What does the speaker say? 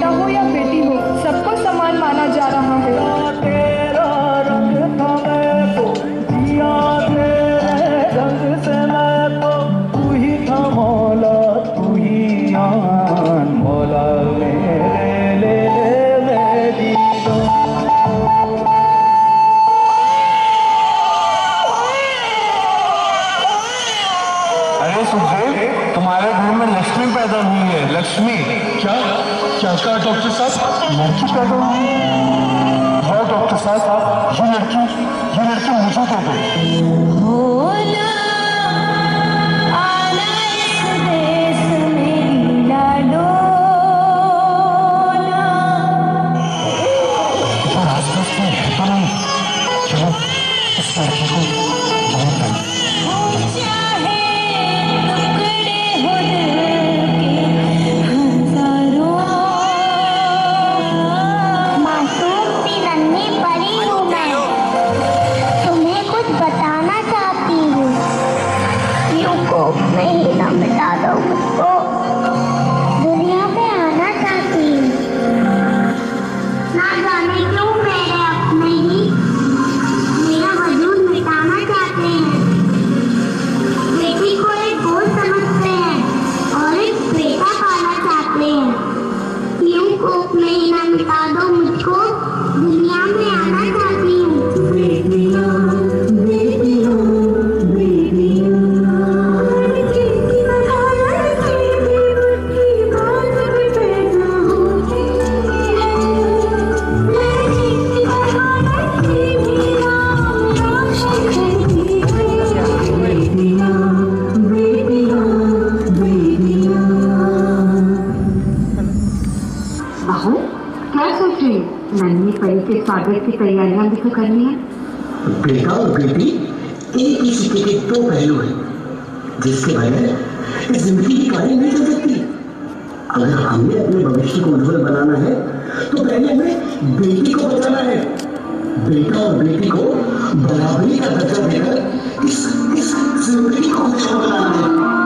बेटा हो या बेटी हो, सबको समान माना जा रहा है। तेरा रंग था मैं तो जिया तेरे रंग से मैं तो, तू ही था मौला तू ही आन मौला मेरे ले मेरी अरे सुखदेव, तुम्हारे घर में लक्ष्मी पैदा हुई है। लक्ष्मी? क्या क्या कहा डॉक्टर साहब? लड़की पैदा हुई है डॉक्टर साहब। ये लड़की मुझे दे दो। चलो इस लड़की को नहीं ना मिटा दो मुझको, दुनिया में आना चाहती हूँ। ना जाने क्यों मेरे अपने ही मेरा वजूद मिटाना चाहते हैं। बेटी को एक बोझ समझते हैं और एक बेटा पाना चाहते हैं। यूं कोप में ही ना मिटा दो मुझको, दुनिया में आना चाहती हूँ। क्या सोच रही है? नन्ही परी के स्वागत की तैयारियां भी तो करनी है। बेटा और बेटी एक ही सिक्के के दो पहलू हैं, जिसके बगैर जिंदगी की कहानी नहीं चल सकती। अगर हमें अपने भविष्य को उज्जवल बनाना है तो पहले हमें बेटी को बचाना है। बेटा और बेटी को बराबरी का दर्जा देकर इस जिंदगी को उज्जवल बनाना है।